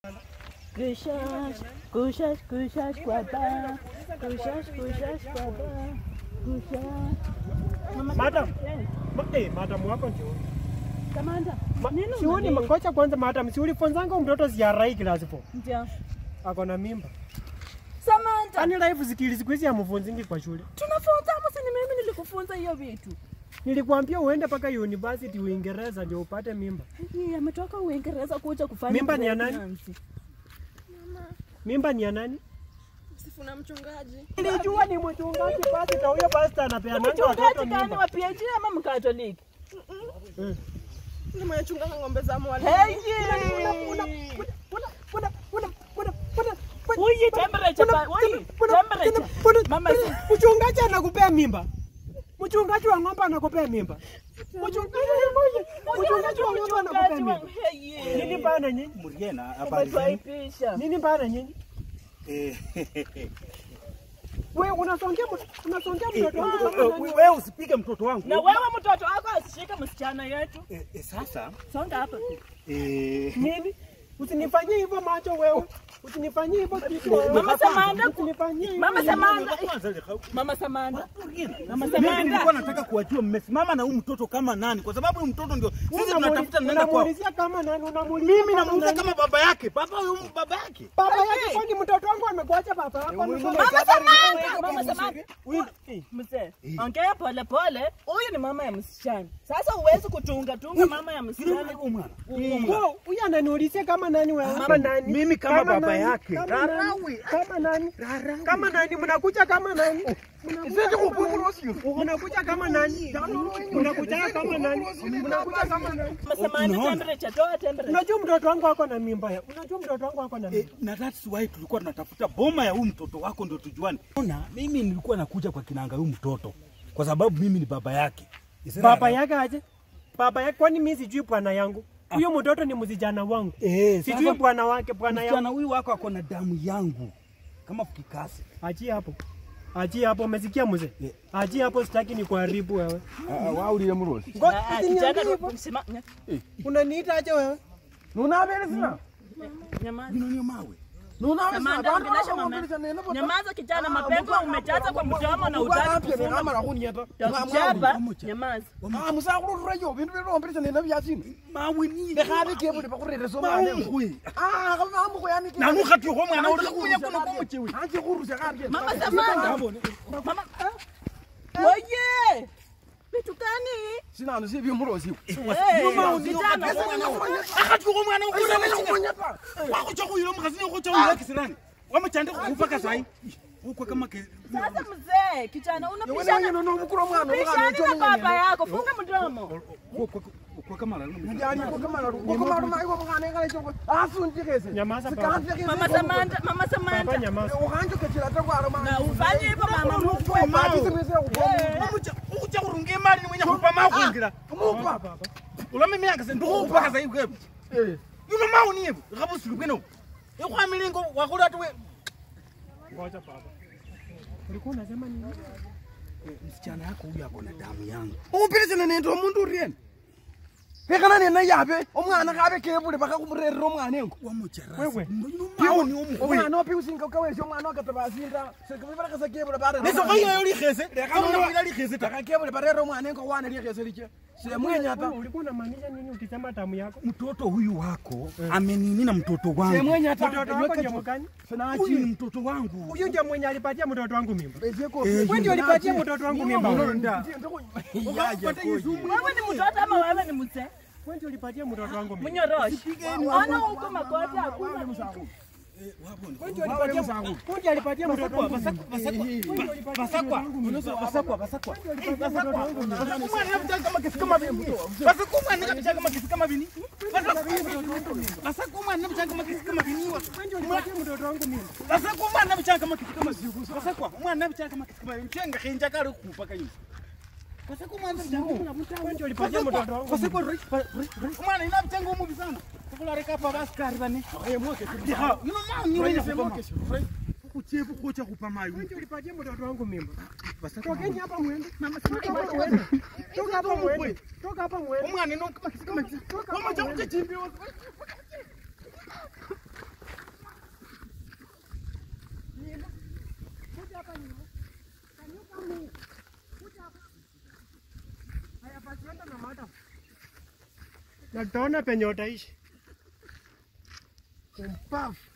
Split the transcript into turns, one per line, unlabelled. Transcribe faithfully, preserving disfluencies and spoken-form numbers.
Kushash, kushash, kushash kwa ba. Kushash, kushash kwa ba. Kushash.
Madam. Eh, madam wako njoo.
Kamanda.
Sioni makocha kwanza madam, si ulifunzanga mtoto ziarai class four.
Ndio.
Ako na mimba.
Samantha.
Ani life skills kwezi amufunzingi kwa shule.
Tunafunza hapo, si mimi nilikufunza hiyo vitu.
Nilikwambia uende paka university Uingereza ndio upate mimba.
Yeye ametoka Uingereza kuja kufanya
mimba ni ya nani?
Mama.
Mimba ni ya nani?
Sifuna mchungaji.
Nilijua ni mchungaji basi na huyo pastor anapeana watoto mimba.
Mchungaji wa P H D ama Mkatoliki?
Mm.
Ni mchungaji ng'ombe za mwali.
Hey! Una una una una una
Uyi temperature pa. Uyi temperature. Mama si
mchungaji anakupea mimba. Mchungaji wa ng'ombe anakupea mimba. Mchungaji mchungaji wa ng'ombe anakupea mimba. Nini bana nyinyi?
Muriena habari zenu?
Nini bana nyinyi?
Eh.
Wewe unasongea unasongea mtoto wangu.
Wewe usipige mtoto wangu.
Na wewe mtoto wako asishike msichana yetu.
Eh, sasa
songa hapa.
Eh.
Nini? Usinifanyie hivyo macho wewe. Usinifanyie hivyo kitu.
Mama Samanda,
usinifanyie.
Mama Samanda. Mama Samanda. Mama Samanda.
Nilikuwa nataka kuwajua mmesimama na huyu mtoto kama nani kwa sababu huyu mtoto ndio sisi tunatafuta nenda kwa.
Unamuulizia kama nani? Unamuulizia.
Mimi namuuliza kama baba yake. Baba huyu baba yake.
Baba yake kwani mtoto wangu amekuacha baba yako?
Mama Samanda. Mama Samanda. Mzee, ongea pole pole. Huyu ni mama ya msichana. Sasa huwezi kutunga tunga mama ya msichana
huyu mwana.
Huyu ananiulizia kama nani wewe? Kama nani?
Mimi kama baba yake.
Rarawi. Kama nani? Kama nani mnakuja kama nani? Sisi kupurusi. Unakuja kama nani? Unakuja kama nani? Unakuja kama nani?
Mama Samanda, temperature, toa temperature.
Unajua mtoto wangu wako na mimba ya. Unajua mtoto wangu wako na mimba.
Na that's why tulikuwa tunatafuta boma ya huyu mtoto wako ndio tujuane. Ona, mimi nilikuwa nakuja kwa kinanga huyu mtoto kwa sababu mimi ni baba yake.
Baba yake aje? Baba yake kwani mimi sijui bwana yangu? Huyo mtoto ni mzijana wangu.
Eh,
sijui bwana wake, bwana yangu.
Msichana huyu wako ako na damu yangu. Kama fikikasi.
Achi hapo. Achi hapo umesikia mzee? Achi hapo sitaki ni kuharibu wewe.
Ah, wao ile mrosi.
Kijana msimama.
Unaniita aje wewe?
Nunabele sina.
Nyamaza.
Nunio mawe.
Samanda, ungelasha mama. Nyamaza kijana, mapengo umejaza kwa mdomo na utaki kufunga. Chapa, nyamaza.
Ah, musakuru rayo bintu birombeleza nena byasini. Mawe ni. Bekhabe kebule bakurere so mane. Ah, kama ambo yani. Nanu khati ho mwana uri kunya kuno kumuchiwi. Anti kurusha kabye.
Mama Samanda. Mama. Oye! Bitu gani?
Sina anu sibi murosi.
Mama kijana.
Akati ho mwana ukuna kunya pa. Wako chakuyilo mkazini ko chawu kisirani. Wamechande kupaka sai. Uko kama ke.
Sasa mzee, kijana unapishana.
Wewe no mkuru mwana
unapishana na baba yako. Funga mdomo.
Kwa kamera.
Njani kwa kamera. Kwa kamera mai kwa mwana ngale choko. Asunti kese. Nyamaza baba.
Mama Samanda, Mama Samanda.
Baba nyamaza.
Ukanjo kachira takwa mama.
Na ufanye hivyo mama mkwe
mama. Ucha kurunge mali ni mwenye kupa makungira. Kumupa baba. Ulame mimi akase ndo kupaka sai kwepo. Eh. Yuno mau ni hivyo. Rabusu kweno. Yekwa milingo wakula tu we. Ngoja baba. Ulikuwa unasema nini? Msichana yako huyu ako na damu yangu. Upeleze na nendo mundu urieni. Pekana nena yabe omwana kabe kebule baka kumurerera omwana engo. Wamocha rasa. Wewe. Mau ni omu. Omwana opi usinga kawesha omwana akatabazinda. Seka baraka za kebule bare. Neso kayo yoli khese. Kama yoli khese taka kebule barera omwana engo wana li khese liche. Sile mwenye hapa. Ulikuwa unamaanisha nini ukisema damu yako? Mtoto huyu wako amenini na mtoto wangu. Sile mwenye hata mtoto wako ndio mkani? Huyu ni mtoto wangu. Huyu ndio mwenye alipatia mtoto wangu mimba. Wewe ndio ulipatia mtoto wangu mimba.
Wewe ni mtoto ama wewe ni mzee?
Wewe ndio ulipatia mtoto wangu mimba.
Mnyoroshi. Ona huko makosa hakuna msangu.
Wewe ndio ulipatia msangu. Wewe ndio ulipatia mtoto wangu. Basakwa. Basakwa, basakwa. Basakwa. Basakwa anataka kama kesi kama vini. Basakwa anataka kama kesi kama vini. Basakwa anataka kama kesi kama vini. Wewe ndio ulipatia mtoto wangu mimba. Basakwa anataka kama kesi kama vini. Basakwa mwana anataka kama kesi kama vini. Chenga kinja kale kupaka hiyo. Basakwa mwana anataka wewe ndio ulipatia mtoto wangu. Basakwa mwana ina mchango mubi sana. Kula reka pa baskari bani. Eh mwoke tu. Ha, you know ni wewe mwoke. Kuchepu kocha kupa mayo. Wewe ndio ulipatia mtoto wangu mimba. Basakwa tokeni hapa muende. Mama toka hapa muende. Toka hapa muende. Toka hapa muende. Mwana ino kama kama. Mama cha kuchimbi. Anda na madam. Na tutaona penye utaishi. Kumpafu.